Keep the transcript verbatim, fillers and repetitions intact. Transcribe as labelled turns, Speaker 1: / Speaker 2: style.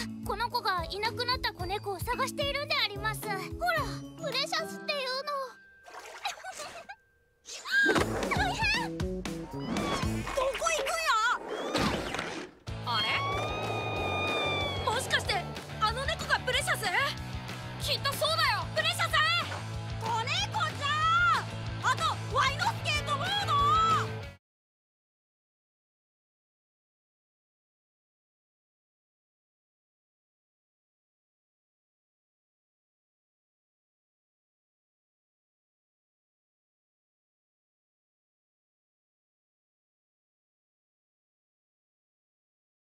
Speaker 1: この子がいなくなった子猫を探しているんであります。ほら、プレシャスっていうの。大変。どこ行くんや。あれ、もしかしてあの猫がプレシャス？きっとそう